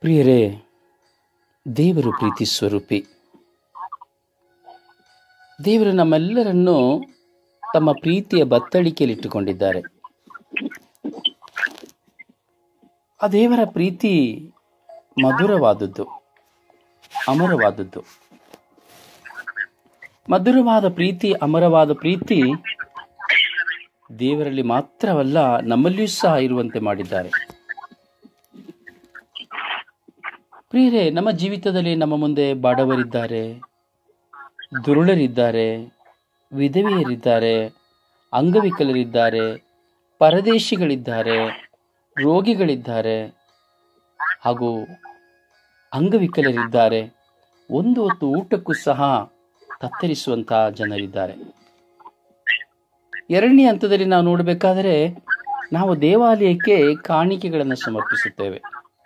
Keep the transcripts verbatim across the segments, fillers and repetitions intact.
ಪ್ರಿಯರೇ, ದೇವರು ಪ್ರೀತಿ ಸ್ವರೂಪಿ. ದೇವರು ನಮ್ಮೆಲ್ಲರನ್ನೂ ತಮ್ಮ ಪ್ರೀತಿಯ ಬತ್ತಳಿಕೆಯಲ್ಲಿಟ್ಟುಕೊಂಡಿದ್ದಾರೆ. ಆ ದೇವರ ಪ್ರೀತಿ ಮಧುರವಾದದ್ದು, ಅಮರವಾದದ್ದು. ಮಧುರವಾದ ಪ್ರೀತಿ, ಅಮರವಾದ ಪ್ರೀತಿ ದೇವರಲ್ಲಿ ಮಾತ್ರವಲ್ಲ, ನಮ್ಮಲ್ಲಿಯೂ ಸಹ ಇರುವಂತೆ ಮಾಡಿದ್ದಾರೆ. ಪ್ರಿಯರೇ, ನಮ್ಮ ಜೀವಿತದಲ್ಲಿ ನಮ್ಮ ಮುಂದೆ ಬಡವರಿದ್ದಾರೆ, ದುರುಳರಿದ್ದಾರೆ, ವಿಧವೆಯರಿದ್ದಾರೆ, ಅಂಗವಿಕಲರಿದ್ದಾರೆ, ಪರದೇಶಿಗಳಿದ್ದಾರೆ, ರೋಗಿಗಳಿದ್ದಾರೆ ಹಾಗೂ ಅಂಗವಿಕಲರಿದ್ದಾರೆ. ಒಂದು ಹೊತ್ತು ಊಟಕ್ಕೂ ಸಹ ತತ್ತರಿಸುವಂತಹ ಜನರಿದ್ದಾರೆ. ಎರಡನೇ ಹಂತದಲ್ಲಿ ನಾವು ನೋಡಬೇಕಾದರೆ, ನಾವು ದೇವಾಲಯಕ್ಕೆ ಕಾಣಿಕೆಗಳನ್ನು ಸಮರ್ಪಿಸುತ್ತೇವೆ.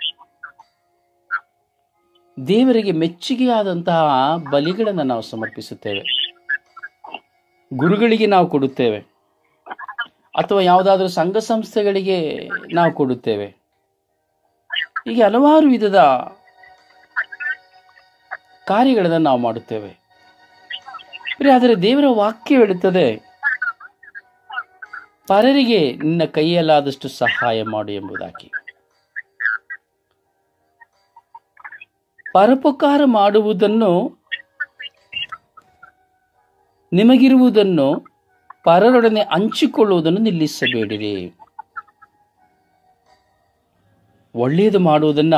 ದೇವರಿಗೆ ಮೆಚ್ಚುಗೆಯಾದಂತಹ ಬಲಿಗಳನ್ನು ನಾವು ಸಮರ್ಪಿಸುತ್ತೇವೆ. ಗುರುಗಳಿಗೆ ನಾವು ಕೊಡುತ್ತೇವೆ, ಅಥವಾ ಯಾವುದಾದ್ರೂ ಸಂಘ ಸಂಸ್ಥೆಗಳಿಗೆ ನಾವು ಕೊಡುತ್ತೇವೆ. ಹೀಗೆ ಹಲವಾರು ವಿಧದ ಕಾರ್ಯಗಳನ್ನು ನಾವು ಮಾಡುತ್ತೇವೆ. ಆದರೆ ದೇವರ ವಾಕ್ಯ ಹೇಳುತ್ತದೆ, ಪರರಿಗೆ ನಿನ್ನ ಕೈಯಲ್ಲಾದಷ್ಟು ಸಹಾಯ ಮಾಡು ಎಂಬುದಾಗಿ. ಪರೋಪಕಾರ ಮಾಡುವುದನ್ನು, ನಿಮಗಿರುವುದನ್ನು ಪರರೊಡನೆ ಹಂಚಿಕೊಳ್ಳುವುದನ್ನು ನಿಲ್ಲಿಸಬೇಡಿರಿ. ಒಳ್ಳೆಯದು ಮಾಡುವುದನ್ನ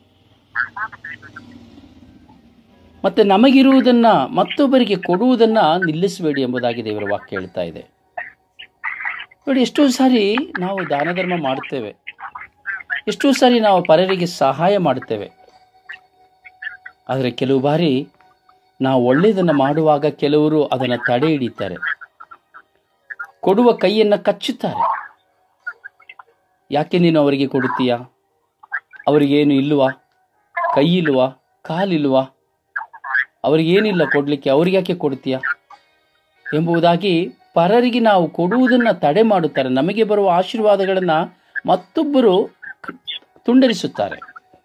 ಮತ್ತೆ ನಮಗಿರುವುದನ್ನ ಮತ್ತೊಬ್ಬರಿಗೆ ಕೊಡುವುದನ್ನ ನಿಲ್ಲಿಸಬೇಡಿ ಎಂಬುದಾಗಿ ದೇವರ ವಾಕ್ಯ ಹೇಳ್ತಾ ಇದೆ. ನೋಡಿ, ಎಷ್ಟೋ ಸಾರಿ ನಾವು ದಾನ ಧರ್ಮ ಮಾಡುತ್ತೇವೆ, ಎಷ್ಟೋ ಸಾರಿ ನಾವು ಪರರಿಗೆ ಸಹಾಯ ಮಾಡುತ್ತೇವೆ. ಆದರೆ ಕೆಲವು ಬಾರಿ ನಾವು ಒಳ್ಳೆಯದನ್ನು ಮಾಡುವಾಗ ಕೆಲವರು ಅದನ್ನು ತಡೆ ಹಿಡಿತಾರೆ, ಕೊಡುವ ಕೈಯನ್ನು ಕಚ್ಚುತ್ತಾರೆ. ಯಾಕೆ ನೀನು ಅವರಿಗೆ ಕೊಡುತ್ತೀಯಾ? ಅವರಿಗೇನು ಇಲ್ವಾ? ಕೈ ಇಲ್ವಾ? ಕಾಲಿಲ್ವಾ? ಅವರಿಗೇನಿಲ್ಲ ಕೊಡಲಿಕ್ಕೆ, ಅವ್ರಿಗೆ ಯಾಕೆ ಕೊಡ್ತೀಯಾ ಎಂಬುದಾಗಿ ಪರರಿಗೆ ನಾವು ಕೊಡುವುದನ್ನು ತಡೆ ಮಾಡುತ್ತಾರೆ. ನಮಗೆ ಬರುವ ಆಶೀರ್ವಾದಗಳನ್ನು ಮತ್ತೊಬ್ಬರು ತುಂಡರಿಸುತ್ತಾರೆ.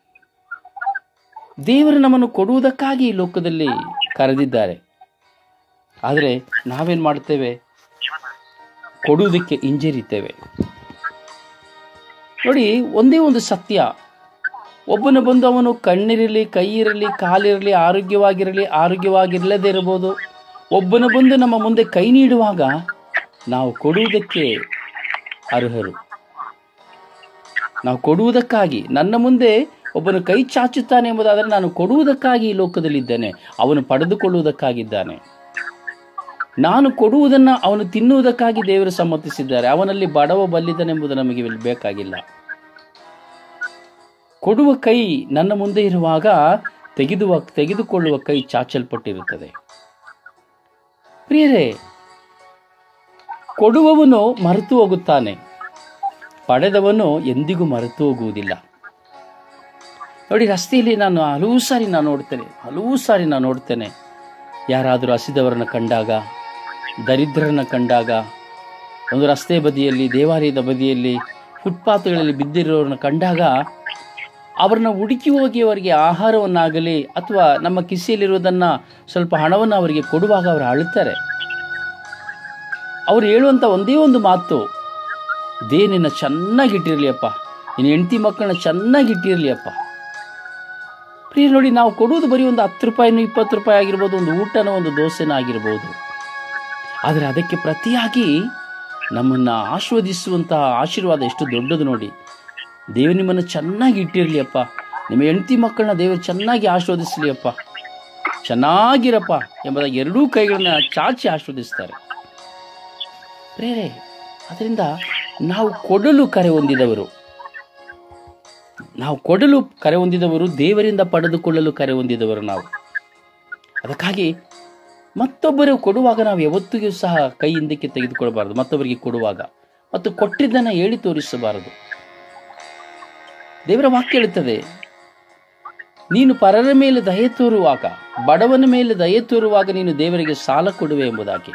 ದೇವರು ನಮ್ಮನ್ನು ಕೊಡುವುದಕ್ಕಾಗಿ ಈ ಲೋಕದಲ್ಲಿ ಕರೆದಿದ್ದಾರೆ. ಆದರೆ ನಾವೇನು ಮಾಡುತ್ತೇವೆ? ಕೊಡುವುದಕ್ಕೆ ಹಿಂಜರಿತೇವೆ. ನೋಡಿ, ಒಂದೇ ಒಂದು ಸತ್ಯ, ಒಬ್ಬನು ಬಂದು ಅವನು ಕಣ್ಣಿರಲಿ, ಕೈ ಇರಲಿ, ಕಾಲಿರಲಿ, ಆರೋಗ್ಯವಾಗಿರಲಿ, ಆರೋಗ್ಯವಾಗಿರಲದೇ ಇರಬಹುದು. ಒಬ್ಬನು ಬಂದು ನಮ್ಮ ಮುಂದೆ ಕೈ ನೀಡುವಾಗ ನಾವು ಕೊಡುವುದಕ್ಕೆ ಅರ್ಹರು. ನಾವು ಕೊಡುವುದಕ್ಕಾಗಿ, ನನ್ನ ಮುಂದೆ ಒಬ್ಬನು ಕೈ ಚಾಚುತ್ತಾನೆ ಎಂಬುದಾದರೆ ನಾನು ಕೊಡುವುದಕ್ಕಾಗಿ ಈ ಲೋಕದಲ್ಲಿದ್ದೇನೆ, ಅವನು ಪಡೆದುಕೊಳ್ಳುವುದಕ್ಕಾಗಿದ್ದಾನೆ. ನಾನು ಕೊಡುವುದನ್ನು ಅವನು ತಿನ್ನುವುದಕ್ಕಾಗಿ ದೇವರು ಸಮ್ಮತಿಸಿದ್ದಾರೆ. ಅವನಲ್ಲಿ ಬಡವ ಬಲ್ಲಿದನೆಂಬುದು ನಮಗೆ ಬೇಕಾಗಿಲ್ಲ. ಕೊಡುವ ಕೈ ನನ್ನ ಮುಂದೆ ಇರುವಾಗ ತೆಗೆದುವ ತೆಗೆದುಕೊಳ್ಳುವ ಕೈ ಚಾಚಲ್ಪಟ್ಟಿರುತ್ತದೆ. ಪ್ರಿಯರೇ, ಕೊಡುವವನು ಮರೆತು ಹೋಗುತ್ತಾನೆ, ಪಡೆದವನು ಎಂದಿಗೂ ಮರೆತು ಹೋಗುವುದಿಲ್ಲ. ನೋಡಿ, ರಸ್ತೆಯಲ್ಲಿ ನಾನು ಹಲವು ಸಾರಿ ನಾನು ನೋಡ್ತೇನೆ ಹಲವು ಸಾರಿ ನಾನು ನೋಡ್ತೇನೆ ಯಾರಾದರೂ ಹಸಿದವರನ್ನು ಕಂಡಾಗ, ದರಿದ್ರರನ್ನು ಕಂಡಾಗ, ಒಂದು ರಸ್ತೆ ಬದಿಯಲ್ಲಿ, ದೇವಾಲಯದ ಬದಿಯಲ್ಲಿ, ಫುಟ್ಪಾತ್ಗಳಲ್ಲಿ ಬಿದ್ದಿರೋರನ್ನು ಕಂಡಾಗ ಅವರನ್ನು ಹುಡುಕಿ ಹೋಗಿ ಅವರಿಗೆ ಆಹಾರವನ್ನಾಗಲಿ ಅಥವಾ ನಮ್ಮ ಕಿಸೆಯಲ್ಲಿರುವುದನ್ನು ಸ್ವಲ್ಪ ಹಣವನ್ನು ಅವರಿಗೆ ಕೊಡುವಾಗ ಅವರು ಅಳುತ್ತಾರೆ. ಅವರು ಹೇಳುವಂಥ ಒಂದೇ ಒಂದು ಮಾತು, ದೇ ನಿನ್ನ ಚೆನ್ನಾಗಿಟ್ಟಿರಲಿ ಅಪ್ಪ, ನಿನ್ನ ಹೆಂಡತಿ ಮಕ್ಕಳನ್ನ ಚೆನ್ನಾಗಿಟ್ಟಿರಲಿ ಅಪ್ಪ. ಪ್ರಿಯ, ನೋಡಿ, ನಾವು ಕೊಡುವುದು ಬರೀ ಒಂದು ಹತ್ತು ರೂಪಾಯಿನೂ ಇಪ್ಪತ್ತು ರೂಪಾಯಿ ಆಗಿರ್ಬೋದು, ಒಂದು ಊಟನೋ ಒಂದು ದೋಸೆನೋ ಆಗಿರ್ಬೋದು. ಆದರೆ ಅದಕ್ಕೆ ಪ್ರತಿಯಾಗಿ ನಮ್ಮನ್ನು ಆಶೀರ್ವದಿಸುವಂತಹ ಆಶೀರ್ವಾದ ಎಷ್ಟು ದೊಡ್ಡದು ನೋಡಿ. ದೇವರು ನಿಮ್ಮನ್ನು ಚೆನ್ನಾಗಿ ಇಟ್ಟಿರಲಿ ಅಪ್ಪ, ನಿಮ್ಮ ಹೆಂಡತಿ ಮಕ್ಕಳನ್ನ ದೇವರು ಚೆನ್ನಾಗಿ ಆಶೀರ್ವದಿಸಲಿ ಅಪ್ಪ, ಚೆನ್ನಾಗಿರಪ್ಪ ಎಂಬುದಾಗಿ ಎರಡೂ ಕೈಗಳನ್ನ ಚಾಚಿ ಆಶೀರ್ವದಿಸ್ತಾರೆ. ಪ್ರೇರೆ, ಅದರಿಂದ ನಾವು ಕೊಡಲು ಕರೆ ಹೊಂದಿದವರು, ನಾವು ಕೊಡಲು ಕರೆ ಹೊಂದಿದವರು, ದೇವರಿಂದ ಪಡೆದುಕೊಳ್ಳಲು ಕರೆ ಹೊಂದಿದವರು ನಾವು. ಅದಕ್ಕಾಗಿ ಮತ್ತೊಬ್ಬರು ಕೊಡುವಾಗ ನಾವು ಯಾವತ್ತಿಗೂ ಸಹ ಕೈ ಹಿಂದಕ್ಕೆ ತೆಗೆದುಕೊಳ್ಳಬಾರದು. ಮತ್ತೊಬ್ಬರಿಗೆ ಕೊಡುವಾಗ ಮತ್ತು ಕೊಟ್ಟಿದ್ದನ್ನು ಹೇಳಿ ತೋರಿಸಬಾರದು. ದೇವರ ವಾಕ್ಯ ಹೇಳುತ್ತದೆ, ನೀನು ಪರರ ಮೇಲೆ ದಯೆ ತೋರುವಾಗ, ಬಡವನ ಮೇಲೆ ದಯೆ ತೋರುವಾಗ ನೀನು ದೇವರಿಗೆ ಸಾಲ ಕೊಡುವೆ ಎಂಬುದಾಗಿ.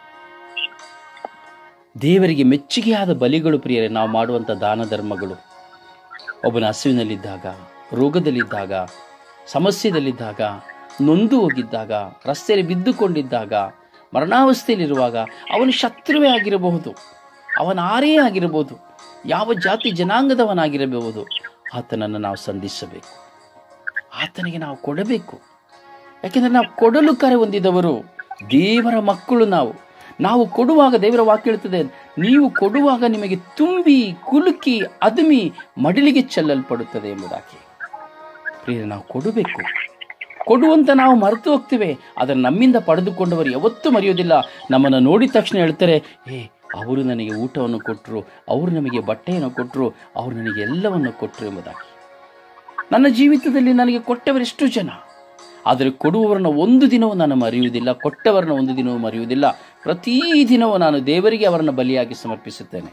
ದೇವರಿಗೆ ಮೆಚ್ಚುಗೆಯಾದ ಬಲಿಗಳು ಪ್ರಿಯರೇ ನಾವು ಮಾಡುವಂಥ ದಾನ ಧರ್ಮಗಳು. ಒಬ್ಬನ ಹಸುವಿನಲ್ಲಿದ್ದಾಗ, ರೋಗದಲ್ಲಿದ್ದಾಗ, ಸಮಸ್ಯೆದಲ್ಲಿದ್ದಾಗ, ನೊಂದು ಹೋಗಿದ್ದಾಗ, ರಸ್ತೆಯಲ್ಲಿ ಬಿದ್ದುಕೊಂಡಿದ್ದಾಗ, ಮರಣಾವಸ್ಥೆಯಲ್ಲಿರುವಾಗ ಅವನು ಶತ್ರುವೇ ಆಗಿರಬಹುದು, ಅವನ ಆರೆಯೇ ಆಗಿರಬಹುದು, ಯಾವ ಜಾತಿ ಜನಾಂಗದವನಾಗಿರಬಹುದು, ಆತನನ್ನು ನಾವು ಸಂಧಿಸಬೇಕು, ಆತನಿಗೆ ನಾವು ಕೊಡಬೇಕು. ಯಾಕೆಂದರೆ ನಾವು ಕೊಡಲು ಕರೆ ಹೊಂದಿದವರು, ದೇವರ ಮಕ್ಕಳು. ನಾವು ನಾವು ಕೊಡುವಾಗ ದೇವರ ವಾಕ್ಯ ಹೇಳ್ತದೆ, ನೀವು ಕೊಡುವಾಗ ನಿಮಗೆ ತುಂಬಿ ಕುಲುಕಿ ಅದುಮಿ ಮಡಿಲಿಗೆ ಚೆಲ್ಲಲ್ಪಡುತ್ತದೆ ಎಂಬುದಾಗಿ. ಪ್ರಿಯರೇ, ನಾವು ಕೊಡಬೇಕು. ಕೊಡುವಂತ ನಾವು ಮರೆತು ಹೋಗ್ತೇವೆ, ಆದರೆ ನಮ್ಮಿಂದ ಪಡೆದುಕೊಂಡವರು ಯಾವತ್ತೂ ಮರೆಯೋದಿಲ್ಲ. ನಮ್ಮನ್ನು ನೋಡಿದ ತಕ್ಷಣ ಹೇಳ್ತಾರೆ, ಏ ಅವರು ನನಗೆ ಊಟವನ್ನು ಕೊಟ್ಟರು, ಅವರು ನಮಗೆ ಬಟ್ಟೆಯನ್ನು ಕೊಟ್ಟರು, ಅವರು ನನಗೆ ಎಲ್ಲವನ್ನು ಕೊಟ್ಟರು ಎಂಬುದಾಗಿ. ನನ್ನ ಜೀವಿತದಲ್ಲಿ ನನಗೆ ಕೊಟ್ಟವರೆಷ್ಟು ಜನ, ಆದರೆ ಕೊಡುವವರನ್ನ ಒಂದು ದಿನವೂ ನಾನು ಮರೆಯುವುದಿಲ್ಲ, ಕೊಟ್ಟವರನ್ನ ಒಂದು ದಿನವೂ ಮರೆಯುವುದಿಲ್ಲ. ಪ್ರತಿ ದಿನವೂ ನಾನು ದೇವರಿಗೆ ಅವರನ್ನು ಬಲಿಯಾಗಿ ಸಮರ್ಪಿಸುತ್ತೇನೆ.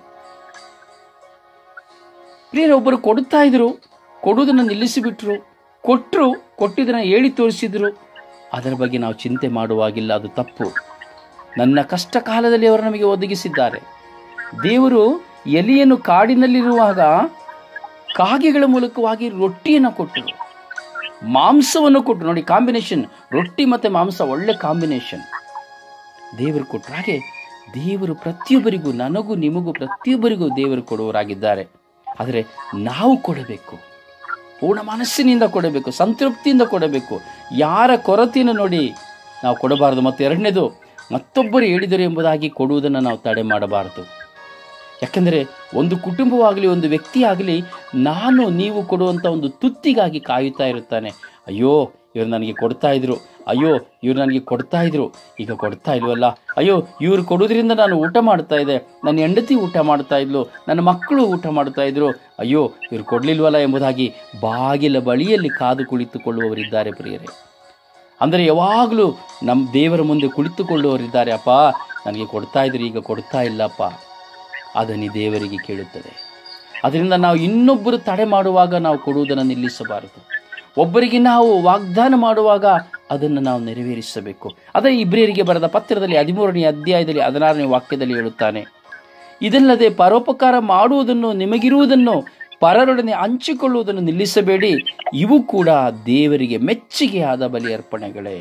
ಪ್ರಿಯರೇ, ಒಬ್ಬರು ಕೊಡುತ್ತಾ ಇದ್ರು, ಕೊಡುವುದನ್ನು ನಿಲ್ಲಿಸಿಬಿಟ್ರು, ಕೊಟ್ಟರು, ಕೊಟ್ಟಿದ್ದನ್ನು ಹೇಳಿ ತೋರಿಸಿದ್ರು, ಅದರ ಬಗ್ಗೆ ನಾವು ಚಿಂತೆ ಮಾಡುವಾಗಿಲ್ಲ. ಅದು ತಪ್ಪು. ನನ್ನ ಕಷ್ಟ ಕಾಲದಲ್ಲಿ ಅವರು ನಮಗೆ ಒದಗಿಸಿದ್ದಾರೆ. ದೇವರು ಎಲಿಯನ್ನು ಕಾಡಿನಲ್ಲಿರುವಾಗ ಕಾಗೆಗಳ ಮೂಲಕವಾಗಿ ರೊಟ್ಟಿಯನ್ನು ಕೊಟ್ಟರು, ಮಾಂಸವನ್ನು ಕೊಟ್ಟರು. ನೋಡಿ, ಕಾಂಬಿನೇಷನ್, ರೊಟ್ಟಿ ಮತ್ತು ಮಾಂಸ ಒಳ್ಳೆ ಕಾಂಬಿನೇಷನ್ ದೇವರು ಕೊಟ್ಟರು. ಹಾಗೆ ದೇವರು ಪ್ರತಿಯೊಬ್ಬರಿಗೂ, ನನಗೂ ನಿಮಗೂ ಪ್ರತಿಯೊಬ್ಬರಿಗೂ ದೇವರು ಕೊಡುವವರಾಗಿದ್ದಾರೆ. ಆದರೆ ನಾವು ಕೊಡಬೇಕು, ಪೂರ್ಣ ಮನಸ್ಸಿನಿಂದ ಕೊಡಬೇಕು, ಸಂತೃಪ್ತಿಯಿಂದ ಕೊಡಬೇಕು. ಯಾರ ಕೊರತೆಯನ್ನು ನೋಡಿ ನಾವು ಕೊಡಬಾರದು. ಮತ್ತು ಎರಡನೇದು, ಮತ್ತೊಬ್ಬರು ಹೇಳಿದರು ಎಂಬುದಾಗಿ ಕೊಡುವುದನ್ನು ನಾವು ತಡೆ ಮಾಡಬಾರದು. ಯಾಕೆಂದರೆ ಒಂದು ಕುಟುಂಬವಾಗಲಿ, ಒಂದು ವ್ಯಕ್ತಿಯಾಗಲಿ, ನಾನು ನೀವು ಕೊಡುವಂಥ ಒಂದು ತುತ್ತಿಗಾಗಿ ಕಾಯುತ್ತಾ ಇರುತ್ತಾನೆ. ಅಯ್ಯೋ, ಇವರು ನನಗೆ ಕೊಡ್ತಾ ಇದ್ರು, ಅಯ್ಯೋ ಇವ್ರು ನನಗೆ ಕೊಡ್ತಾ ಇದ್ರು, ಈಗ ಕೊಡ್ತಾ ಇಲ್ವಲ್ಲ, ಅಯ್ಯೋ ಇವ್ರು ಕೊಡೋದ್ರಿಂದ ನಾನು ಊಟ ಮಾಡ್ತಾ ಇದ್ದೆ, ನನ್ನ ಹೆಂಡತಿ ಊಟ ಮಾಡ್ತಾ ಇದ್ಲು, ನನ್ನ ಮಕ್ಕಳು ಊಟ ಮಾಡ್ತಾ ಇದ್ರು, ಅಯ್ಯೋ ಇವ್ರು ಕೊಡಲಿಲ್ವಲ್ಲ ಎಂಬುದಾಗಿ ಬಾಗಿಲ ಬಳಿಯಲ್ಲಿ ಕಾದು ಕುಳಿತುಕೊಳ್ಳುವವರಿದ್ದಾರೆ ಪ್ರಿಯರೇ. ಅಂದರೆ ಯಾವಾಗಲೂ ನಮ್ಮ ದೇವರ ಮುಂದೆ ಕುಳಿತುಕೊಳ್ಳುವವರಿದ್ದಾರೆ. ಅಪ್ಪ ನನಗೆ ಕೊಡ್ತಾ ಇದ್ರು, ಈಗ ಕೊಡ್ತಾ ಇಲ್ಲಪ್ಪ. ಅದನ್ನು ದೇವರಿಗೆ ಕೇಳುತ್ತದೆ. ಅದರಿಂದ ನಾವು ಇನ್ನೊಬ್ಬರು ತಡೆ ಮಾಡುವಾಗ ನಾವು ಕೊಡುವುದನ್ನು ನಿಲ್ಲಿಸಬಾರದು. ಒಬ್ಬರಿಗೆ ನಾವು ವಾಗ್ದಾನ ಮಾಡುವಾಗ ಅದನ್ನು ನಾವು ನೆರವೇರಿಸಬೇಕು. ಅದೇ ಇಬ್ರಿಯರಿಗೆ ಬರೆದ ಪತ್ರದಲ್ಲಿ ಹದಿಮೂರನೇ ಅಧ್ಯಾಯದಲ್ಲಿ ಹದಿನಾರನೇ ವಾಕ್ಯದಲ್ಲಿ ಹೇಳುತ್ತಾನೆ, ಇದಲ್ಲದೆ ಪರೋಪಕಾರ ಮಾಡುವುದನ್ನು, ನಿಮಗಿರುವುದನ್ನು ಪರರೊಡನೆ ಹಂಚಿಕೊಳ್ಳುವುದನ್ನು ನಿಲ್ಲಿಸಬೇಡಿ, ಇವು ಕೂಡ ದೇವರಿಗೆ ಮೆಚ್ಚುಗೆಯಾದ ಬಲಿಯರ್ಪಣೆಗಳೇ.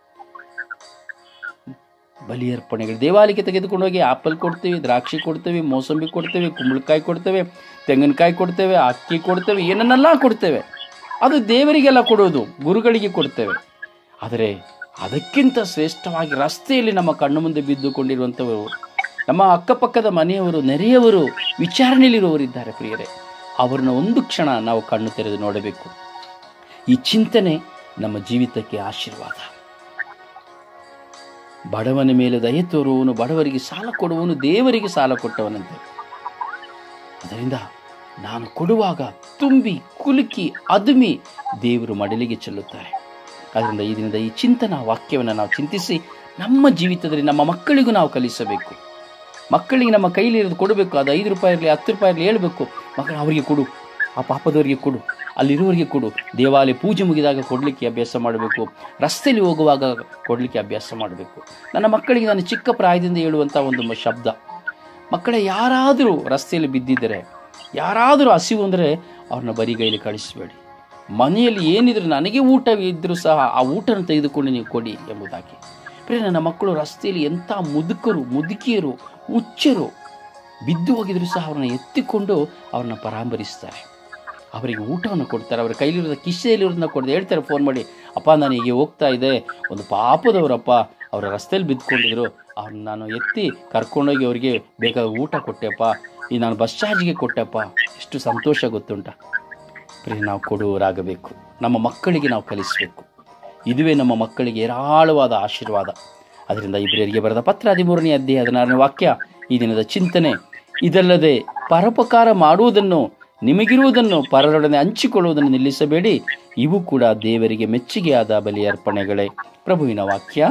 ಬಲಿಯರ್ಪಣೆಗಳು ದೇವಾಲಯಕ್ಕೆ ತೆಗೆದುಕೊಂಡು ಹೋಗಿ ಆಪಲ್ ಕೊಡ್ತೇವೆ, ದ್ರಾಕ್ಷಿ ಕೊಡ್ತೇವೆ, ಮೋಸಂಬಿ ಕೊಡ್ತೇವೆ, ಕುಂಬಳಕಾಯಿ ಕೊಡ್ತೇವೆ, ತೆಂಗಿನಕಾಯಿ ಕೊಡ್ತೇವೆ, ಅಕ್ಕಿ ಕೊಡ್ತೇವೆ, ಏನನ್ನೆಲ್ಲ ಕೊಡ್ತೇವೆ. ಅದು ದೇವರಿಗೆಲ್ಲ ಕೊಡೋದು, ಗುರುಗಳಿಗೆ ಕೊಡ್ತೇವೆ. ಆದರೆ ಅದಕ್ಕಿಂತ ಶ್ರೇಷ್ಠವಾಗಿ ರಸ್ತೆಯಲ್ಲಿ ನಮ್ಮ ಕಣ್ಣು ಮುಂದೆ ಬಿದ್ದುಕೊಂಡಿರುವಂಥವರು, ನಮ್ಮ ಅಕ್ಕಪಕ್ಕದ ಮನೆಯವರು, ನೆರೆಯವರು, ವಿಚಾರಣೆಯಲ್ಲಿರುವವರಿದ್ದಾರೆ ಪ್ರಿಯರೇ. ಅವರನ್ನ ಒಂದು ಕ್ಷಣ ನಾವು ಕಣ್ಣು ತೆರೆದು ನೋಡಬೇಕು. ಈ ಚಿಂತನೆ ನಮ್ಮ ಜೀವಿತಕ್ಕೆ ಆಶೀರ್ವಾದ. ಬಡವನ ಮೇಲೆ ದಯೆ ತೋರುವವನು, ಬಡವರಿಗೆ ಸಾಲ ಕೊಡುವವನು ದೇವರಿಗೆ ಸಾಲ ಕೊಟ್ಟವನಂತೆ. ಅದರಿಂದ ನಾನು ಕೊಡುವಾಗ ತುಂಬಿ ಕುಲುಕಿ ಅದುಮಿ ದೇವರು ಮಡಲಿಗೆ ಚೆಲ್ಲುತ್ತಾರೆ. ಅದರಿಂದ ಈ ದಿನದ ಈ ಚಿಂತನಾ ವಾಕ್ಯವನ್ನು ನಾವು ಚಿಂತಿಸಿ ನಮ್ಮ ಜೀವಿತದಲ್ಲಿ ನಮ್ಮ ಮಕ್ಕಳಿಗೂ ನಾವು ಕಲಿಸಬೇಕು. ಮಕ್ಕಳಿಗೆ ನಮ್ಮ ಕೈಲಿ ಇರೋದು ಕೊಡಬೇಕು. ಅದು ಐದು ರೂಪಾಯಿ ಇರಲಿ, ಹತ್ತು ರೂಪಾಯಿ ಇರಲಿ, ಹೇಳಬೇಕು, ಮಕ್ಕಳು ಅವರಿಗೆ ಕೊಡು, ಆ ಪಾಪದವರಿಗೆ ಕೊಡು, ಅಲ್ಲಿರುವವರಿಗೆ ಕೊಡು. ದೇವಾಲಯ ಪೂಜೆ ಮುಗಿದಾಗ ಕೊಡಲಿಕ್ಕೆ ಅಭ್ಯಾಸ ಮಾಡಬೇಕು. ರಸ್ತೆಯಲ್ಲಿ ಹೋಗುವಾಗ ಕೊಡಲಿಕ್ಕೆ ಅಭ್ಯಾಸ ಮಾಡಬೇಕು. ನನ್ನ ಮಕ್ಕಳಿಗೆ ನಾನು ಚಿಕ್ಕ ಪ್ರಾಯದಿಂದ ಹೇಳುವಂಥ ಒಂದು ಶಬ್ದ, ಮಕ್ಕಳೇ ಯಾರಾದರೂ ರಸ್ತೆಯಲ್ಲಿ ಬಿದ್ದಿದ್ದರೆ, ಯಾರಾದರೂ ಹಸಿವು ಅಂದರೆ ಅವ್ರನ್ನ ಬರಿಗೈಲಿ ಕಳಿಸಬೇಡಿ. ಮನೆಯಲ್ಲಿ ಏನಿದ್ರು, ನನಗೆ ಊಟ ಇದ್ದರೂ ಸಹ ಆ ಊಟನ ತೆಗೆದುಕೊಂಡು ನೀವು ಕೊಡಿ ಎಂಬುದಾಗಿ. ಪ್ರಿಯ, ನನ್ನ ಮಕ್ಕಳು ರಸ್ತೆಯಲ್ಲಿ ಎಂಥ ಮುದುಕರು, ಮುದುಕಿಯರು, ಹುಚ್ಚರು ಬಿದ್ದು ಹೋಗಿದ್ರು ಸಹ ಅವ್ರನ್ನ ಎತ್ತಿಕೊಂಡು ಅವ್ರನ್ನ ಪರಾಮರಿಸ್ತಾರೆ, ಅವರಿಗೆ ಊಟವನ್ನು ಕೊಡ್ತಾರೆ. ಅವರ ಕೈಲಿರೋದ ಕಿಸೆಯಲ್ಲಿರೋದನ್ನ ಕೊಡದೆ ಹೇಳ್ತಾರೆ, ಫೋನ್ ಮಾಡಿ, ಅಪ್ಪ ನಾನು ಹೀಗೆ ಹೋಗ್ತಾ ಇದ್ದೆ, ಒಂದು ಪಾಪದವರಪ್ಪ ಅವರ ರಸ್ತೆಯಲ್ಲಿ ಬಿದ್ದುಕೊಂಡಿದ್ರು, ಅವ್ರನ್ನ ನಾನು ಎತ್ತಿ ಕರ್ಕೊಂಡೋಗಿ ಅವರಿಗೆ ಬೇಕಾದ ಊಟ ಕೊಟ್ಟೆಪ್ಪ, ಈ ನಾನು ಬಸ್ ಚಾರ್ಜ್ಗೆ ಕೊಟ್ಟೆಪ್ಪ. ಎಷ್ಟು ಸಂತೋಷ ಗೊತ್ತುಂಟ ಪ್ರಿಯ. ನಾವು ಕೊಡುವವರಾಗಬೇಕು, ನಮ್ಮ ಮಕ್ಕಳಿಗೆ ನಾವು ಕಲಿಸಬೇಕು. ಇದುವೇ ನಮ್ಮ ಮಕ್ಕಳಿಗೆ ಹೇರಾಳವಾದ ಆಶೀರ್ವಾದ. ಅದರಿಂದ ಇಬ್ರಿಯರಿಗೆ ಬರೆದ ಪತ್ರ ಹದಿಮೂರನೇ ಅಧ್ಯಾಯ ಹದಿನಾರನೇ ವಾಕ್ಯ ಈ ದಿನದ ಚಿಂತನೆ. ಇದಲ್ಲದೆ ಪರೋಪಕಾರ ಮಾಡುವುದನ್ನು, ನಿಮಗಿರುವುದನ್ನು ಪರರೊಡನೆ ಹಂಚಿಕೊಳ್ಳುವುದನ್ನು ನಿಲ್ಲಿಸಬೇಡಿ, ಇವು ಕೂಡ ದೇವರಿಗೆ ಮೆಚ್ಚುಗೆಯಾದ ಬಲಿ ಅರ್ಪಣೆಗಳೇ. ಪ್ರಭುವಿನ ವಾಕ್ಯ.